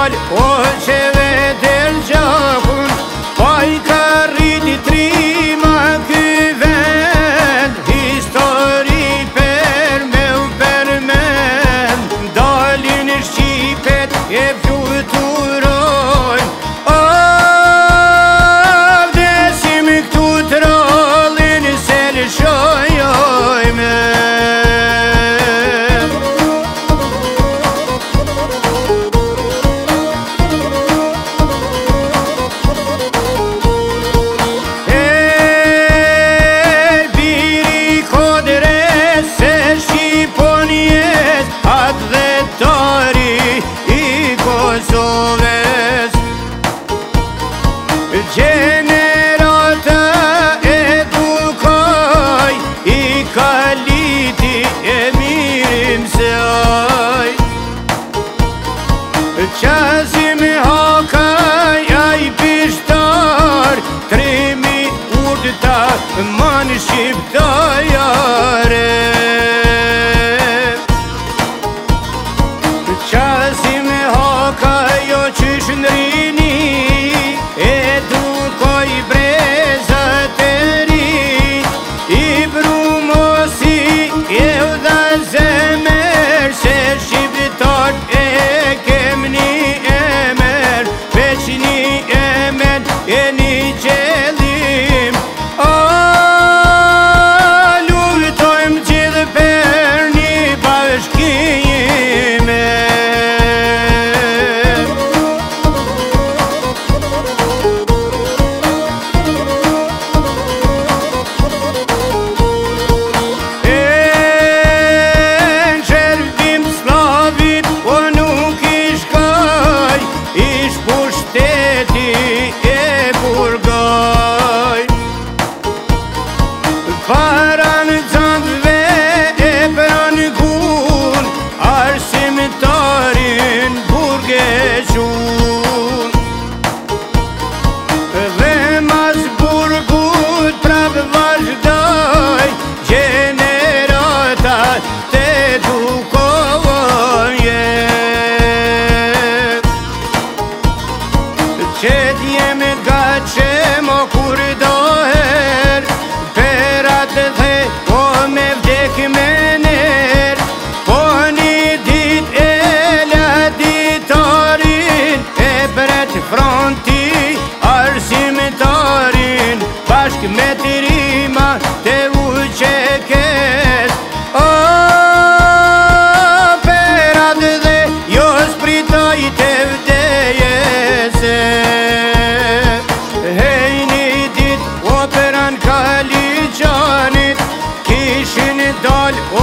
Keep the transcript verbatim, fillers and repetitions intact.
dal o qeve del gjakun, pa i ka rriti trima ky vend, histori per me u përmend, dalin Shqipet e fluturojn, o vdesim këtu trollin se lëshojojme. Gjenerata edukoj, i kaliti e mirim se aj, Qazim Hakaj aj pishtar, tremi urdëta man shqiptajare. Qazim Hakaj jo qysh nrini, edukoj brezat e ri, i brumosi e u dha zemer, se shqiptar e kem një emer, veç një emer e një gjellim, a luftojmë gjithë për një bashkime. Para në zandve e pranë gun, arsimtarin burgequn, dhe mas burgut prap vazhdoj, gjenerata të edukojnë. Qet jemi ga që mo kur doher, perat dhe po me vdek me ner, po një dit e la ditarin, e bret fronti arsimtarin, bashk me të rima të uqeket, o perat dhe jo spritoj të vdejese. Hej një dit operan Kaliqanit, kishin dal o